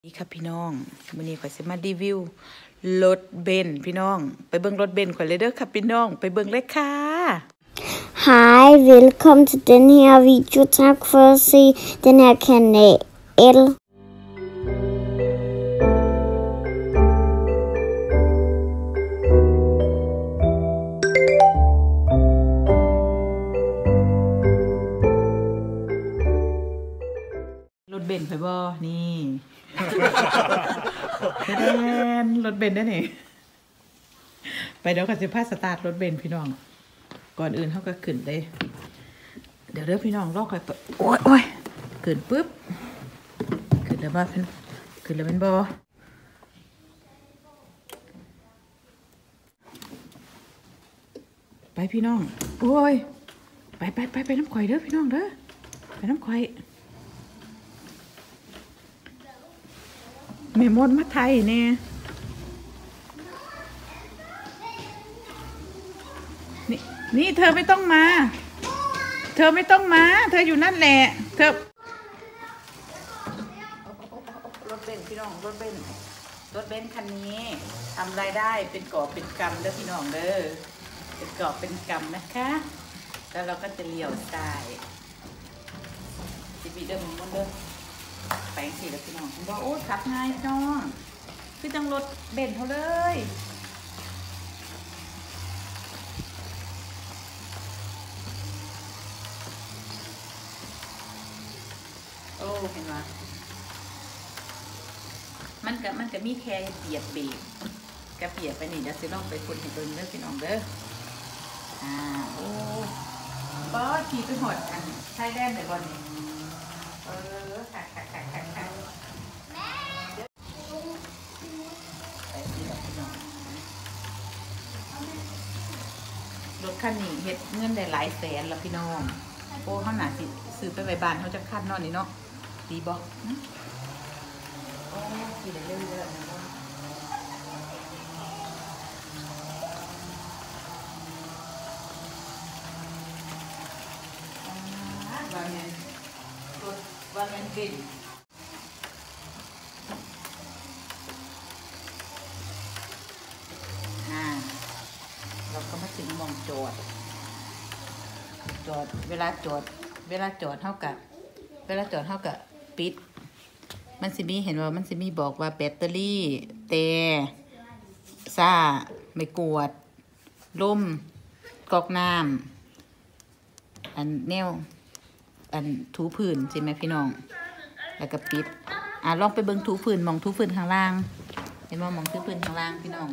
นี่ค่ะพี่น้องวันนี้ข่อยจะมารีวิวรถเบนซ์พี่น้องไปเบิ่งรถเบนซ์ข่อยเลยเด้อค่ะพี่น้องไปเบิ่งเลยค่ะ Hej, velkommen til den her video. Tak for at se den her kanal. รถเบนซ์ข่อยบ่นี่รถเบนซ์ได้นี่ไปเดี๋ยวข่อยสิพาสตาร์ทรถเบนซ์พี่น้องก่อนอื่นเขาก็ขึ้นเลยเดี๋ยวเด้อพี่น้องรอข่อยโอ้ยขึ้นปุ๊บขึ้นแล้วบ่ขึ้นแล้วเป็นบ่ไปพี่น้องโอ้ยไปน้ำข่อยเด้อพี่น้องเด้อไปน้ำข่อยแม่มดมาไทยเนี่ยนี่เธอไม่ต้องมาเธออยู่นั่นแหละเธอรถเบนซ์พี่น้องรถเบนซ์คันนี้ทำรายได้เป็นกอบเป็นกำเด้อพี่น้องเด้อเป็นกอบเป็นกำนะคะแล้วเราก็จะเลี้ยวซ้ายจีบีเดิมมันเด้อแปลงสีแล้วพี่น้องบอกโอ้ขับง่ายพี่น้องคือจังรถเบนซ์เขาเลยโอ้เห็นไหมมันก็มีแค่เปียกเบรกกระเปียกไปนี่เดี๋ยวสิลองไปคนให้เบิ่งเด้อพี่น้องเด้อโอ้บ่ขี่ไปหอดอันใช้แดนแต่ก่อนนี่ขัดไปสิล่ะพี่น้องรถคันนี้เฮ็ดเงินได้หลายแสนแล้วพี่น้องโอ้เขาหนาสิซื้อไปไว้บ้านเขาจะคัดนอนนี่เนาะดีบ่โอ้ขี่ได้เรื่อยๆนะว่ามันเป็นเราก็มาถึงมองจอดเวลาจอดเท่ากับปิดมันสิมีเห็นว่ามันสิมีบอกว่าแบตเตอรี่แต่ซ่าไม่กวดล่มกอกน้ำอันแนวอันถูพื้นใช่ไหมพี่น้องแล้วก็ปิดลองไปเบิ่งถูพื้นมองถูพื้นข้างล่างเห็นว่ามองถูพื้นข้างล่างพี่น้อง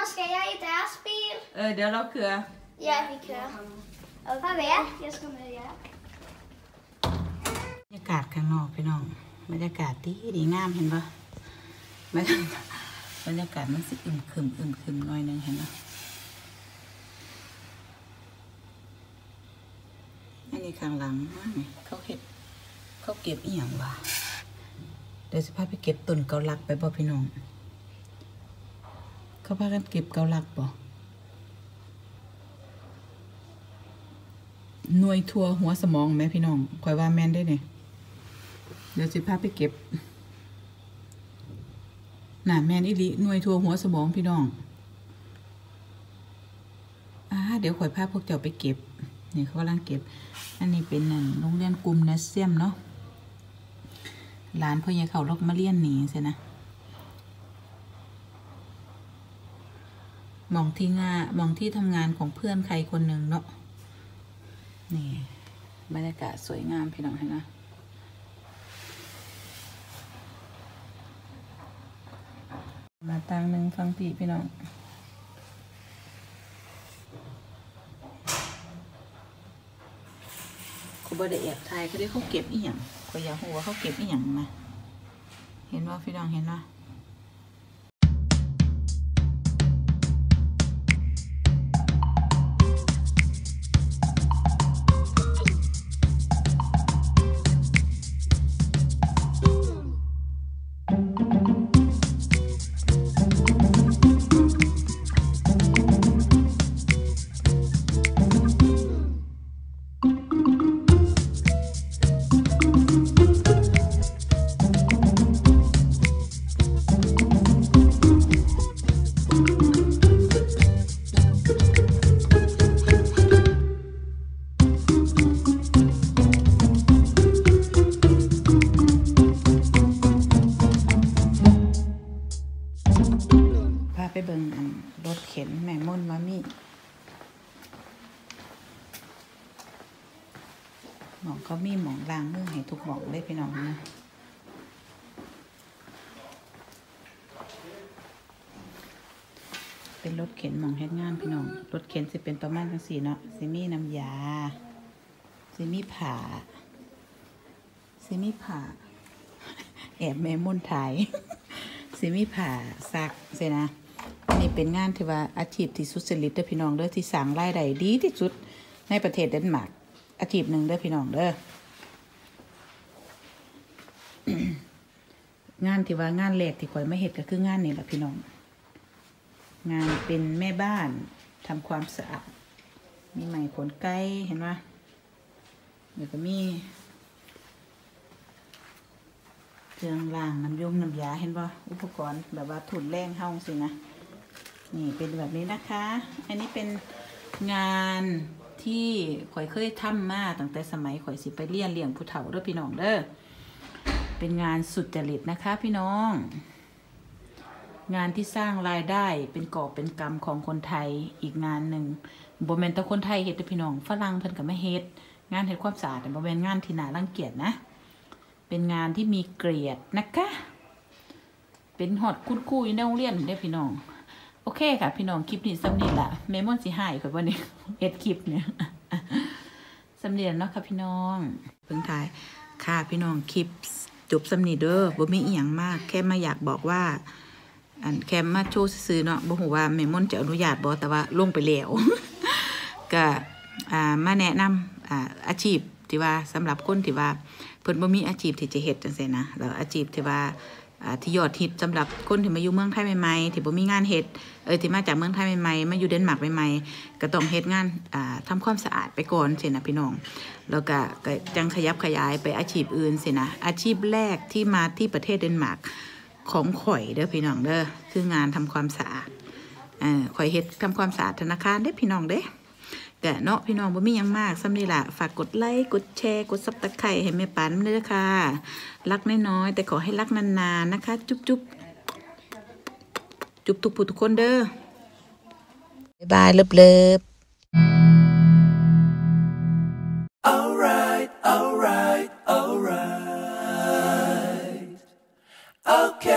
ska jag i träspil? เดี๋ยวเราเกลือ Jag fick kö. Vad vet jag ska med göra? บรรยากาศข้างนอกพี่น้องบรรยากาศดีงามเห็นปะบรรยากาศมันสิอึมครึมหน่อยนึงเห็นปะอันนี้ข้างหลังเขาเก็บอีหยังวะเดี๋ยวสิพาไปเก็บต้นเกาลักไปบ่พี่น้องเขาพากันเก็บเกาลักบ่หน่วยทัวหัวสมองไหมพี่น้องคอยว่าแม่นได้เนี่ยเดี๋ยวสิพาไปเก็บน่ะแม่นอีหลีหน่วยทัวหัวสมองพี่น้องเดี๋ยวคอยพาพวกเจ้าไปเก็บนี่เขากำลังเก็บอันนี้เป็นโรงเรียนกลุ่มนัสเซียมเนาะหลานพ่อใหญ่เขาลกมาเรียนหนีใช่นะมองที่ทำงานของเพื่อนใครคนหนึ่งเนาะนี่บรรยากาศสวยงามพี่น้องเห็นไหมมาต่างหนึ่งฟังพี่น้องเขาบ่ได้แอบถ่ายเขาได้เขาเก็บอีหยังเขาอยากรู้ว่าเขาเก็บอีหยังมาเห็นว่าพี่น้องเห็นว่าไปเบิ่งรถเข็นแม่ม่อนมามี่หมองเขามีหมองล้างมือให้ทุกหมองเลยพี่น้องนะเป็นรถเข็นหมองเฮ็ดงานพี่น้องรถเข็นสิเป็นประมาณจังสี่เนาะสิมีน้ำยาสิมีผ้าแอบแม่ม่อนถ่ายสิมีผ้าซักใช่นะนี่เป็นงานที่ว่าอาชีพที่สุจริตเด้อพี่น้องเด้อที่สร้างรายได้ดีที่สุดในประเทศเดนมาร์กอาชีพหนึ่งเด้อพี่น้องเด้องานที่ว่างานแรกที่ข่อยมาเฮ็ดก็คืองานนี่แหละพี่น้องงานเป็นแม่บ้านทำความสะอาดมีไหมขนไก่เห็นไหมเดี๋ยวก็มีเครื่องล้างน้ำยาเห็นป่ะอุปกรณ์แบบว่าถุนแรงเฮาสินะนี่เป็นแบบนี้นะคะอันนี้เป็นงานที่ข่อยเคยทำมาตั้งแต่สมัยข่อยสิไปเลี้ยงผู้เฒ่าเด้อพี่น้องเด้อเป็นงานสุจริตนะคะพี่น้องงานที่สร้างรายได้เป็นกอบเป็นกำของคนไทยอีกงานหนึ่งบ่แม่นแต่คนไทยเฮ็ดเด้อพี่น้องฝรั่งเพิ่นก็ไม่เฮ็ดงานเฮ็ดความสะอาดแต่บ่แม่นงานที่น่ารังเกียจนะเป็นงานที่มีเกียรตินะคะเป็นฮอดคุณครูอยู่ในโรงเรียนเด้อพี่น้องโอเคค่ะพี่น้องคลิปนี้สำเร็จละแม่ม่อนสิหายค่ะวันนี้เอ็ดคลิปเนี่ยสำเร็จเนาะค่ะพี่น้องเพิ่งถ่ายค่ะพี่น้องคลิปจบสำเร็จเด้อบ่มีอีหยังมากแค่มาอยากบอกว่าแค่มาโชว์ซื้อเนาะบ่ฮู้ว่าแม่ม่อนจะอนุญาตบ่แต่ว่าลงไปแล้วก็มาแนะนำอาชีพที่ว่าสำหรับคนที่ว่าเพิ่นบ่มีอาชีพที่จะเฮ็ดจังซี่นะแล้วอาชีพที่ว่าที่ยอดฮิตสำหรับคนที่มาอยู่เมืองไทยใหม่ๆที่บ่มีงานเฮ็ดที่มาจากเมืองไทยใหม่ๆมาอยู่เดนมาร์กใหม่ๆก็ต้องเฮ็ดงานทำความสะอาดไปก่อนสินะพี่น้องแล้วก็จังขยับขยายไปอาชีพอื่นสินะอาชีพแรกที่มาที่ประเทศเดนมาร์กของข่อยเด้อพี่น้องเด้อคืองานทำความสะอาดข่อยเฮ็ดทำความสะอาดธนาคารเด้อพี่น้องเด้ก็เนาะพี่น้องบ่มีหยังมากซ้ำนี่ล่ะฝากกดไลค์กดแชร์กดซับสไครบ์ให้แม่ปานด้วยเด้อค่ะรักน้อยๆแต่ขอให้รักนานๆนะคะจุ๊บทุกผู้ทุกคนเด้อบ๊ายบายเลิฟ Alright. Okay.